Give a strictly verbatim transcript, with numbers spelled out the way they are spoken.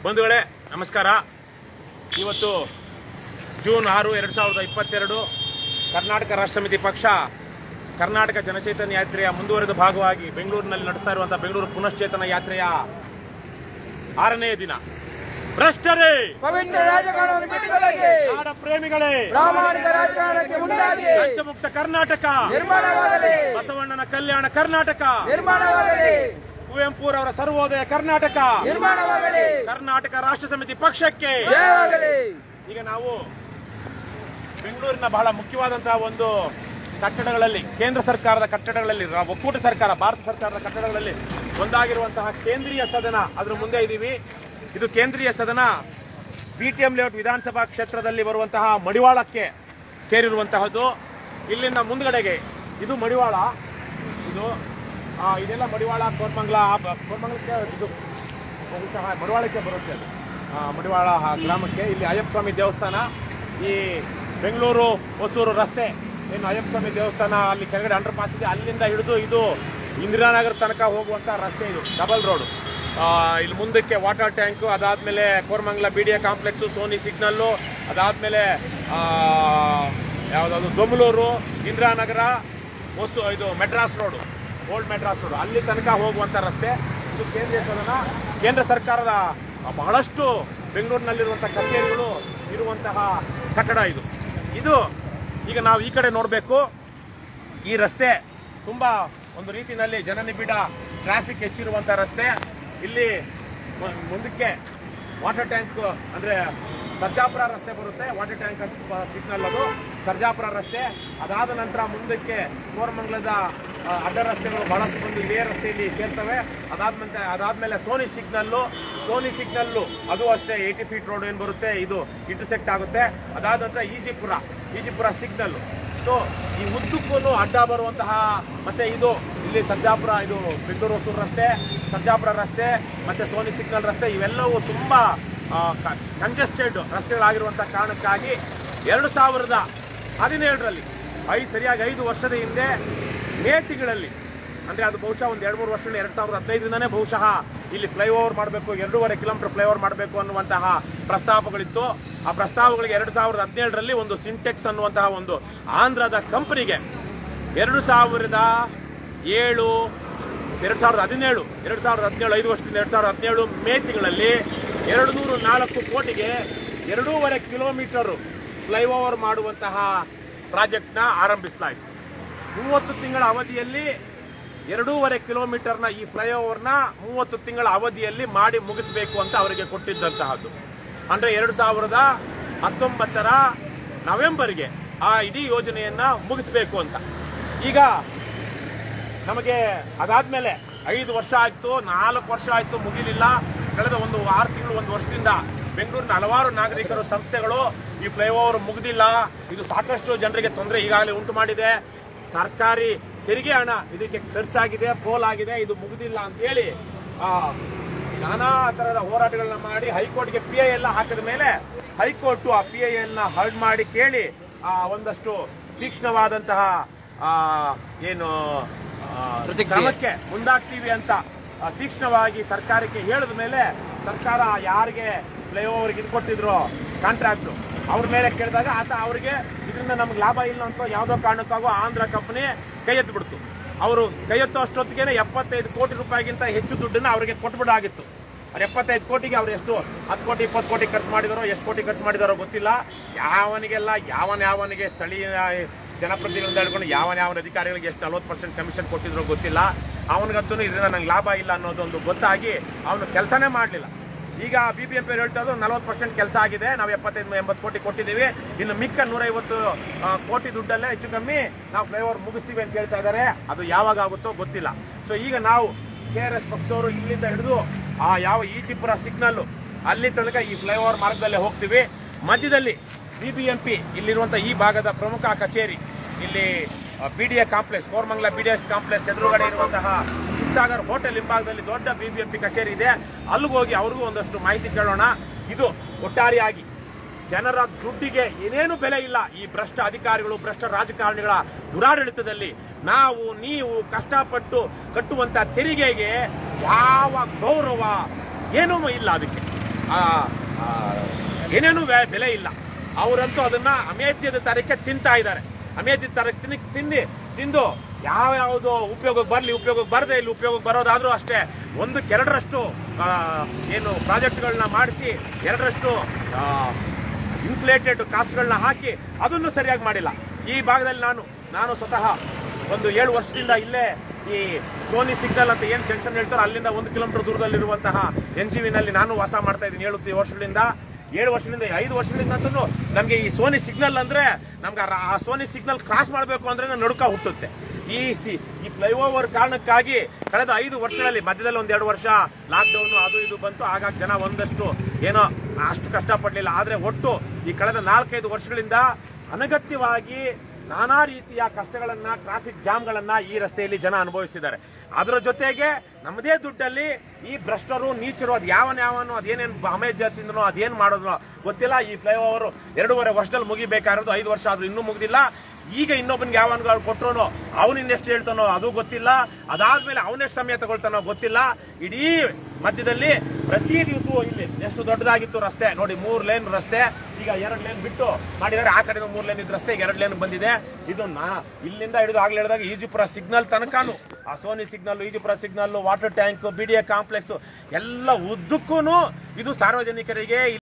ಬಂಧುಗಳೇ ನಮಸ್ಕಾರ. ಇವತ್ತು ಜೂನ್ ಆರು ಎರಡ್ ಸಾವಿರದ ಇಪ್ಪತ್ತೆರಡು ಕರ್ನಾಟಕ ರಾಷ್ಟ್ರ ಸಮಿತಿ ಪಕ್ಷ ಕರ್ನಾಟಕ ಜನಚೇತನ ಯಾತ್ರೆಯ ಮುಂದುವರೆದ ಭಾಗವಾಗಿ ಬೆಂಗಳೂರಿನಲ್ಲಿ ನಡೆಸ್ತಾ ಇರುವಂತಹ ಬೆಂಗಳೂರು ಪುನಶ್ಚೇತನ ಯಾತ್ರೆಯ ಆರನೇ ದಿನ. ಭ್ರಷ್ಟರೇ, ಪವಿತ್ರ ರಾಜಕಾರಣವನ್ನು ಬಿಟ್ಟುಕೊಡಲಿ, ನಾಡ ಪ್ರೇಮಿಗಳೇ, ಪ್ರಾಮಾಣಿಕ ರಾಜಕಾರಣಕ್ಕೆ ಮುಂದಾಗಿ ಲಂಚಮುಕ್ತ ಕರ್ನಾಟಕ ನಿರ್ಮಾಣವಾಗಲಿ, ಬಸವಣ್ಣನ ಕಲ್ಯಾಣ ಕರ್ನಾಟಕ ನಿರ್ಮಾಣವಾಗಲಿ, ಕುವೆಂಪುರವರ ಸರ್ವೋದಯ ಕರ್ನಾಟಕ ನಿರ್ಮಾಣವಾಗಲಿ, ಕರ್ನಾಟಕ ರಾಷ್ಟ್ರ ಸಮಿತಿ ಪಕ್ಷಕ್ಕೆ ಜಯವಾಗಲಿ. ಈಗ ನಾವು ಬೆಂಗಳೂರಿನ ಬಹಳ ಮುಖ್ಯವಾದಂತಹ ಒಂದು ಕಟ್ಟಡಗಳಲ್ಲಿ, ಕೇಂದ್ರ ಸರ್ಕಾರದ ಕಟ್ಟಡಗಳಲ್ಲಿ, ಒಕ್ಕೂಟ ಸರ್ಕಾರ ಭಾರತ ಸರ್ಕಾರದ ಕಟ್ಟಡಗಳಲ್ಲಿ ಒಂದಾಗಿರುವಂತಹ ಕೇಂದ್ರೀಯ ಸದನ, ಅದರ ಮುಂದೆ ಇದ್ದೀವಿ. ಇದು ಕೇಂದ್ರೀಯ ಸದನ ಬಿಟಿಎಂ ಲೇಔಟ್ ವಿಧಾನಸಭಾ ಕ್ಷೇತ್ರದಲ್ಲಿ ಬರುವಂತಹ ಮಡಿವಾಳಕ್ಕೆ ಸೇರಿರುವಂತಹದ್ದು. ಇಲ್ಲಿಂದ ಮುಂದ್ಗಡೆಗೆ ಇದು ಮಡಿವಾಳ, ಇದು ಇದೆಲ್ಲ ಮಡಿವಾಳ, ಕೋರ್ಮಂಗ್ಲ, ಕೋರ್ಮಂಗ್ಲಕ್ಕೆ ಇದು ಬಹುಶಃ ಮಡಿವಾಳಕ್ಕೆ ಬರುತ್ತೆ. ಅದು ಮಡಿವಾಳ ಗ್ರಾಮಕ್ಕೆ ಇಲ್ಲಿ ಅಯ್ಯಪ್ಪ ಸ್ವಾಮಿ ದೇವಸ್ಥಾನ, ಈ ಬೆಂಗಳೂರು ಹೊಸೂರು ರಸ್ತೆ ಏನು ಅಯ್ಯಪ್ಪ ಸ್ವಾಮಿ ದೇವಸ್ಥಾನ ಅಲ್ಲಿ ಕೆಳಗಡೆ ಅಂಡರ್ ಪಾಸ್ ಇದೆ, ಅಲ್ಲಿಂದ ಹಿಡಿದು ಇದು ಇಂದಿರಾನಗರ ತನಕ ಹೋಗುವಂತ ರಸ್ತೆ, ಇದು ಡಬಲ್ ರೋಡ್. ಇಲ್ಲಿ ಮುಂದಕ್ಕೆ ವಾಟರ್ ಟ್ಯಾಂಕ್, ಅದಾದ್ಮೇಲೆ Koramangala BDA complex, Sony signal, ಅದಾದ್ಮೇಲೆ ಯಾವ್ದಾದ್ರು ದೊಮ್ಲೂರು, ಇಂದಿರಾನಗರ, ಹೊಸು ಇದು Madras road, old Madras road, ಅಲ್ಲಿ ತನಕ ಹೋಗುವಂತ ರಸ್ತೆ. ಇದು ಕೇಂದ್ರೀಯ ಸದನ, ಕೇಂದ್ರ ಸರ್ಕಾರದ ಬಹಳಷ್ಟು ಬೆಂಗಳೂರಿನಲ್ಲಿರುವಂತಹ ಕಚೇರಿಗಳು ಇರುವಂತಹ ಕಟ್ಟಡ ಇದು. ಇದು ಈಗ ನಾವು ಈ ಕಡೆ ನೋಡಬೇಕು. ಈ ರಸ್ತೆ ತುಂಬಾ ಒಂದು ರೀತಿಯಲ್ಲಿ ಜನನಿಬಿಡ ಟ್ರಾಫಿಕ್ ಹೆಚ್ಚಿರುವಂತಹ ರಸ್ತೆ. ಇಲ್ಲಿ ಮುಂದಕ್ಕೆ ವಾಟರ್ ಟ್ಯಾಂಕ್ ಅಂದ್ರೆ ಸರ್ಜಾಪುರ ರಸ್ತೆ ಬರುತ್ತೆ, ವಾಟರ್ ಟ್ಯಾಂಕ್ ಅಂತ ಸಿಗ್ನಲ್, ಅದು ಸರ್ಜಾಪುರ ರಸ್ತೆ. ಅದಾದ ನಂತರ ಮುಂದಕ್ಕೆ ಕೋರಮಂಗಲದ ಅಡ್ಡ ರಸ್ತೆಗಳು ಬಹಳಷ್ಟು ಬಂದು ಇದೇ ರಸ್ತೆಯಲ್ಲಿ ಸೇರ್ತವೆ. ಅದಾದ್ಮೇಲೆ ಅದಾದ್ಮೇಲೆ ಸೋನಿ ಸಿಗ್ನಲ್ಲು, ಸೋನಿ ಸಿಗ್ನಲ್ಲು ಅದು ಅಷ್ಟೇ ಏಯ್ಟಿ ಫೀಟ್ ರೋಡ್ ಏನ್ ಬರುತ್ತೆ, ಇದು ಇಂಟರ್ಸೆಕ್ಟ್ ಆಗುತ್ತೆ. ಅದಾದ ನಂತರ ಈಜಿಪುರ, ಈಜಿಪುರ ಸಿಗ್ನಲ್. ಸೊ ಈ ಉದ್ದಕ್ಕೂ ಅಡ್ಡ ಬರುವಂತಹ ಮತ್ತೆ ಇದು ಇಲ್ಲಿ ಸರ್ಜಾಪುರ, ಇದು ಬೆಂಗಳೂರು ಹೊಸೂರು ರಸ್ತೆ, ಸರ್ಜಾಪುರ ರಸ್ತೆ, ಮತ್ತೆ ಸೋನಿ ಸಿಗ್ನಲ್ ರಸ್ತೆ, ಇವೆಲ್ಲವೂ ತುಂಬಾ ಕಂಜೆಸ್ಟೆಡ್ ರಸ್ತೆಗಳಾಗಿರುವಂತಹ ಕಾರಣಕ್ಕಾಗಿ ಎರಡು ಸಾವಿರದ ಹದಿನೇಳರಲ್ಲಿ ಐದು ಸರಿಯಾಗಿ ಐದು ವರ್ಷದ ಹಿಂದೆ ಮೇ ತಿಂಗಳಲ್ಲಿ, ಅಂದ್ರೆ ಅದು ಬಹುಶಃ ಒಂದು ಎರಡು ಮೂರು ವರ್ಷಗಳು ಎರಡ್ ಸಾವಿರದ ಹದಿನೈದರಿಂದನೇ ಬಹುಶಃ ಇಲ್ಲಿ ಫ್ಲೈಓವರ್ ಮಾಡಬೇಕು, ಎರಡೂವರೆ ಕಿಲೋಮೀಟರ್ ಫ್ಲೈಓವರ್ ಮಾಡಬೇಕು ಅನ್ನುವಂತಹ ಪ್ರಸ್ತಾಪಗಳಿತ್ತು. ಆ ಪ್ರಸ್ತಾಪಗಳಿಗೆ ಎರಡು ಸಾವಿರದ ಹದಿನೇಳರಲ್ಲಿ ಒಂದು ಸಿಂಟೆಕ್ಸ್ ಅನ್ನುವಂತಹ ಒಂದು ಆಂಧ್ರದ ಕಂಪನಿಗೆ ಎರಡು ಸಾವಿರದ ಏಳು ಎರಡ್ ಸಾವಿರದ ಹದಿನೇಳು ಎರಡ್ ಸಾವಿರದ ಹದಿನೇಳು ಐದು ವರ್ಷದಿಂದ ಎರಡ್ ಸಾವಿರದ ಹದಿನೇಳು ಮೇ ತಿಂಗಳಲ್ಲಿ ಎರಡು ನೂರು ನಾಲ್ಕು ಕೋಟಿಗೆ ಎರಡೂವರೆ ಕಿಲೋಮೀಟರ್ ಫ್ಲೈಓವರ್ ಮಾಡುವಂತಹ ಪ್ರಾಜೆಕ್ಟ್ ನ ಆರಂಭಿಸಲಾಯಿತು. ಮೂವತ್ತು ತಿಂಗಳ ಅವಧಿಯಲ್ಲಿ ಎರಡೂವರೆ ಕಿಲೋಮೀಟರ್ನ ಈ ಫ್ಲೈಓವರ್ನ ಮೂವತ್ತು ತಿಂಗಳ ಅವಧಿಯಲ್ಲಿ ಮಾಡಿ ಮುಗಿಸಬೇಕು ಅಂತ ಅವರಿಗೆ ಕೊಟ್ಟಿದ್ದಂತಹದ್ದು. ಅಂದ್ರೆ ಎರಡು ಸಾವಿರದ ಹತ್ತೊಂಬತ್ತರ ನವೆಂಬರ್ಗೆ ಆ ಇಡೀ ಯೋಜನೆಯನ್ನ ಮುಗಿಸಬೇಕು ಅಂತ. ಈಗ ನಮಗೆ ಅದಾದ್ಮೇಲೆ ಐದು ವರ್ಷ ಆಯ್ತು, ನಾಲ್ಕು ವರ್ಷ ಆಯ್ತು, ಮುಗಿಲಿಲ್ಲ. ಕಳೆದ ಒಂದು ಆರು ತಿಂಗಳು ಒಂದು ವರ್ಷದಿಂದ ಬೆಂಗಳೂರಿನ ಹಲವಾರು ನಾಗರಿಕರು, ಸಂಸ್ಥೆಗಳು ಈ ಫ್ಲೈಓವರ್ ಮುಗಿದಿಲ್ಲ, ಇದು ಸಾಕಷ್ಟು ಜನರಿಗೆ ತೊಂದರೆ ಈಗಾಗಲೇ ಉಂಟು ಮಾಡಿದೆ, ಸರ್ಕಾರಿ ತೆರಿಗೆ ಹಣ ಇದಕ್ಕೆ ಖರ್ಚಾಗಿದೆ, ಪೋಲಾಗಿದೆ, ಇದು ಮುಗಿದಿಲ್ಲ ಅಂತ ಹೇಳಿ ನಾನಾ ತರಹದ ಹೋರಾಟಗಳನ್ನ ಮಾಡಿ ಹೈಕೋರ್ಟ್ಗೆ ಪಿ ಐ ಎಲ್ಲ ಹಾಕಿದ ಮೇಲೆ ಹೈಕೋರ್ಟ್ ಆ ಪಿ ಐ ಎಲ್ ನ ಹರ್ಡ್ ಮಾಡಿ ಕೇಳಿ ಆ ಒಂದಷ್ಟು ತೀಕ್ಷ್ಣವಾದಂತಹ ಏನು ಕ್ರಮಕ್ಕೆ ಮುಂದಾಗ್ತೀವಿ ಅಂತ ತೀಕ್ಷ್ಣವಾಗಿ ಸರ್ಕಾರಕ್ಕೆ ಹೇಳಿದ ಮೇಲೆ ಸರ್ಕಾರ ಯಾರಿಗೆ ಫ್ಲೈಓವರ್ಗೆ ಇದು ಕೊಟ್ಟಿದ್ರು ಕಾಂಟ್ರಾಕ್ಟ್ ಅವ್ರ ಮೇಲೆ ಕೇಳಿದಾಗ ಆತ ಅವರಿಗೆ ಇದರಿಂದ ನಮ್ಗೆ ಲಾಭ ಇಲ್ಲ ಅಂತ ಯಾವುದೋ ಕಾರಣಕ್ಕಾಗೋ ಆಂಧ್ರ ಕಂಪನಿ ಕೈ ಎತ್ತು ಬಿಡ್ತು. ಅವರು ಕೈ ಎತ್ತೋ ಅಷ್ಟೊತ್ತಿಗೆ ಎಪ್ಪತ್ತೈದು ಕೋಟಿ ರೂಪಾಯಿಗಿಂತ ಹೆಚ್ಚು ದುಡ್ಡನ್ನ ಅವರಿಗೆ ಕೊಟ್ಬಿಡಾಗಿತ್ತು. ಅವ್ರು ಎಪ್ಪತ್ತೈದು ಕೋಟಿಗೆ ಅವ್ರು ಎಷ್ಟು ಹತ್ತು ಕೋಟಿ ಇಪ್ಪತ್ತು ಕೋಟಿ ಖರ್ಚು ಮಾಡಿದಾರೋ, ಎಷ್ಟು ಕೋಟಿ ಖರ್ಚು ಮಾಡಿದಾರೋ ಗೊತ್ತಿಲ್ಲ. ಯಾವನಿಗೆಲ್ಲ ಯಾವನ ಯಾವನಿಗೆ ಸ್ಥಳೀಯ ಜನಪ್ರತಿನಿಧಿಗಳಿಂದ ಹಿಡ್ಕೊಂಡು ಯಾವನ ಯಾವನ ಅಧಿಕಾರಿಗಳಿಗೆ ಎಷ್ಟು ನಲ್ವತ್ತು ಪರ್ಸೆಂಟ್ ಕಮಿಷನ್ ಕೊಟ್ಟಿದ್ರೋ ಗೊತ್ತಿಲ್ಲ. ಅವನಿಗಂತೂ ಇದರಿಂದ ನಂಗೆ ಲಾಭ ಇಲ್ಲ ಅನ್ನೋದೊಂದು ಗೊತ್ತಾಗಿ ಅವನು ಕೆಲಸನೇ ಮಾಡಲಿಲ್ಲ. ಈಗ ಬಿಬಿಎಂಪಿ ಹೇಳ್ತಾ ಇದ್ದು ನಲ್ವತ್ತು ಪರ್ಸೆಂಟ್ ಕೆಲಸ ಆಗಿದೆ, ನಾವು ಎಪ್ಪತ್ತೈದು ಎಂಬತ್ತು ಕೋಟಿ ಕೊಟ್ಟಿದ್ದೀವಿ, ಇನ್ನು ಮಿಕ್ಕ ನೂರೈವತ್ತು ಕೋಟಿ ದುಡ್ಡಲ್ಲೇ ಹೆಚ್ಚು ಕಮ್ಮಿ ನಾವು ಫ್ಲೈಓವರ್ ಮುಗಿಸ್ತೀವಿ ಅಂತ ಹೇಳ್ತಾ ಇದ್ದಾರೆ. ಅದು ಯಾವಾಗ ಆಗುತ್ತೋ ಗೊತ್ತಿಲ್ಲ. ಸೊ ಈಗ ನಾವು ಕೆ ಆರ್ ಎಸ್ ಪಕ್ಷದವರು ಇಲ್ಲಿಂದ ಹಿಡಿದು ಆ ಯಾವ ಈಜಿಪುರ ಸಿಗ್ನಲ್ ಅಲ್ಲಿ ತನಕ ಈ ಫ್ಲೈಓವರ್ ಮಾರ್ಗದಲ್ಲೇ ಹೋಗ್ತೀವಿ. ಮಧ್ಯದಲ್ಲಿ ಬಿಬಿಎಂಪಿ ಇಲ್ಲಿರುವಂತಹ ಈ ಭಾಗದ ಪ್ರಮುಖ ಕಚೇರಿ, ಇಲ್ಲಿ BDA complex, Koramangala BDS complex ಎದುರುಗಡೆ ಇರುವಂತಹ ಶಿವಸಾಗರ್ ಹೋಟೆಲ್ ಹಿಂಭಾಗದಲ್ಲಿ ದೊಡ್ಡ ಬಿಬಿಎಂಪಿ ಕಚೇರಿ ಇದೆ. ಅಲ್ಲಿಗೆ ಹೋಗಿ ಅವ್ರಿಗೂ ಒಂದಷ್ಟು ಮಾಹಿತಿ ಕೇಳೋಣ. ಇದು ಒಟ್ಟಾರೆಯಾಗಿ ಜನರ ದುಡ್ಡಿಗೆ ಏನೇನು ಬೆಲೆ ಇಲ್ಲ. ಈ ಭ್ರಷ್ಟ ಅಧಿಕಾರಿಗಳು, ಭ್ರಷ್ಟ ರಾಜಕಾರಣಿಗಳ ದುರಾಡಳಿತದಲ್ಲಿ ನಾವು ನೀವು ಕಷ್ಟಪಟ್ಟು ಕಟ್ಟುವಂತ ತೆರಿಗೆಗೆ ಯಾವ ಗೌರವ ಏನೂ ಇಲ್ಲ. ಅದಕ್ಕೆ ಆ, ಆ, ಏನೇನು ವ್ಯ- ಬೆಲೆ ಇಲ್ಲ. ಅವರಂತೂ ಅದನ್ನ ಅಮೇಧ್ಯದ ತರಕ್ಕೆ ತಿಂತಾ ಇದ್ದಾರೆ. ಅಮೇಧ್ಯದ ತರಕ್ಕೆ ತಿನ್ನಿ ತಿಂದು ತಿಂದು ಯಾವ ಯಾವುದು ಉಪಯೋಗಕ್ಕೆ ಬರಲಿ, ಉಪಯೋಗಕ್ಕೆ ಬರದೆ ಇಲ್ಲಿ ಉಪಯೋಗಕ್ಕೆ ಬರೋದಾದ್ರೂ ಅಷ್ಟೇ ಒಂದಕ್ಕೆ ಎರಡರಷ್ಟು ಆ, ಏನು ಪ್ರಾಜೆಕ್ಟ್ಗಳನ್ನ ಮಾಡಿಸಿ ಎರಡರಷ್ಟು ಇನ್ಫ್ಲೇಟೆಡ್ ಕಾಸ್ಟ್ಗಳನ್ನ ಹಾಕಿ ಅದನ್ನು ಸರಿಯಾಗಿ ಮಾಡಿಲ್ಲ. ಈ ಭಾಗದಲ್ಲಿ ನಾನು ನಾನು ಸ್ವತಃ ಒಂದು ಏಳು ವರ್ಷದಿಂದ ಇಲ್ಲೇ ಈ ಸೋನಿ ಸಿಗ್ನಲ್ ಅಂತ ಏನ್ ಜಂಕ್ಷನ್ ಹೇಳ್ತಾರೋ ಅಲ್ಲಿಂದ ಒಂದು ಕಿಲೋಮೀಟರ್ ದೂರದಲ್ಲಿರುವಂತಹ ಎನ್ ಜಿ ವಿನಲ್ಲಿ ನಾನು ವಾಸ ಮಾಡ್ತಾ ಇದ್ದೀನಿ ಏಳು ವರ್ಷಗಳಿಂದ ಏಳು ವರ್ಷದಿಂದ ಐದು ವರ್ಷಗಳಿಂದ ಅಂತೂ ನಮಗೆ ಈ ಸೋನಿ ಸಿಗ್ನಲ್ ಅಂದ್ರೆ ನಮ್ಗೆ ಆ ಸೋನಿ ಸಿಗ್ನಲ್ ಕ್ರಾಸ್ ಮಾಡಬೇಕು ಅಂದ್ರೆ ನಡುಕ ಹುಟ್ಟುತ್ತೆ. ಈ ಸಿ ಈ ಫ್ಲೈಓವರ್ ಕಾರಣಕ್ಕಾಗಿ ಕಳೆದ ಐದು ವರ್ಷಗಳಲ್ಲಿ ಮಧ್ಯದಲ್ಲಿ ಒಂದೆರಡು ವರ್ಷ ಲಾಕ್ಡೌನ್ ಅದು ಇದು ಬಂತು, ಹಾಗಾಗಿ ಜನ ಒಂದಷ್ಟು ಏನೋ ಅಷ್ಟು ಕಷ್ಟಪಡಲಿಲ್ಲ. ಆದ್ರೆ ಒಟ್ಟು ಈ ಕಳೆದ ನಾಲ್ಕೈದು ವರ್ಷಗಳಿಂದ ಅನಗತ್ಯವಾಗಿ ನಾನಾ ರೀತಿಯ ಕಷ್ಟಗಳನ್ನ, ಟ್ರಾಫಿಕ್ ಜಾಮ್ಗಳನ್ನ ಈ ರಸ್ತೆಯಲ್ಲಿ ಜನ ಅನುಭವಿಸಿದ್ದಾರೆ. ಅದರ ಜೊತೆಗೆ ನಮ್ಮದೇ ದುಡ್ಡಲ್ಲಿ ಈ ಭ್ರಷ್ಟರು, ನೀಚರು ಅದ್ ಯಾವನ್ ಯಾವನು ಅದೇನೇನು ಅಮೇಜ್ ತಿಂದನೋ ಅದೇನ್ ಮಾಡೋದೋ ಗೊತ್ತಿಲ್ಲ. ಈ ಫ್ಲೈಓವರ್ ಎರಡೂವರೆ ವರ್ಷದಲ್ಲಿ ಮುಗಿಬೇಕಾಗಿರೋದು ಐದು ವರ್ಷ ಆದ್ರೂ ಇನ್ನೂ ಮುಗಿದಿಲ್ಲ. ಈಗ ಇನ್ನೊಬ್ಬನಿಗೆ ಯಾವನ್ಗಳು ಕೊಟ್ಟರು ಅವನು ಇನ್ನೆಷ್ಟು ಹೇಳ್ತಾನೋ ಅದು ಗೊತ್ತಿಲ್ಲ. ಅದಾದ್ಮೇಲೆ ಅವನೆಷ್ಟು ಸಮಯ ತಗೊಳ್ತಾನೋ ಗೊತ್ತಿಲ್ಲ. ಇಡೀ ಮಧ್ಯದಲ್ಲಿ ಪ್ರತಿ ದಿವಸವೂ ಇಲ್ಲಿ ಎಷ್ಟು ದೊಡ್ಡದಾಗಿತ್ತು ರಸ್ತೆ ನೋಡಿ, ಮೂರ್ ಲೇನ್ ರಸ್ತೆ ಈಗ ಎರಡು ಲೇನ್ ಬಿಟ್ಟು ಮಾಡಿದರೆ, ಆ ಕಡೆ ಮೂರ್ ಲೇನ್ ಇದ್ದ ರಸ್ತೆ ಎರಡು ಲೇನ್ ಬಂದಿದೆ. ಇದು ನಾ ಇಲ್ಲಿಂದ ಹಿಡಿದು ಆಗ್ಲೇ ಹೇಳಿದಾಗ ಈಜಿಪುರ ಸಿಗ್ನಲ್ ತನಕನು ಆ Sony signal, Ejipura signal, water tank, BDA complex ಎಲ್ಲ ಉದ್ದಕ್ಕೂ ಇದು ಸಾರ್ವಜನಿಕರಿಗೆ